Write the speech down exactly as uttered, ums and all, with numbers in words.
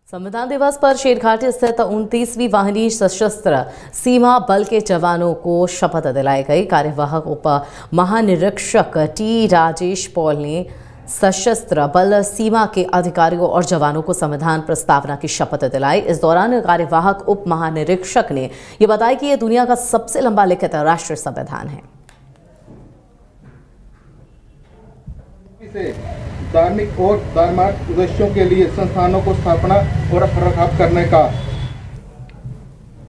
संविधान दिवस पर शेरघाटी स्थित उनतीसवीं वाहिनी सशस्त्र सीमा बल के जवानों को शपथ दिलाई गई। कार्यवाहक उप महानिरीक्षक टी राजेश पॉल ने सशस्त्र बल सीमा के अधिकारियों और जवानों को संविधान प्रस्तावना की शपथ दिलाई। इस दौरान कार्यवाहक उप महानिरीक्षक ने यह बताया कि यह दुनिया का सबसे लंबा लिखित राष्ट्रीय संविधान है। धार्मिक और धर्मार्थ उद्देश्यों के लिए संस्थानों को स्थापना और रखरखाव करने का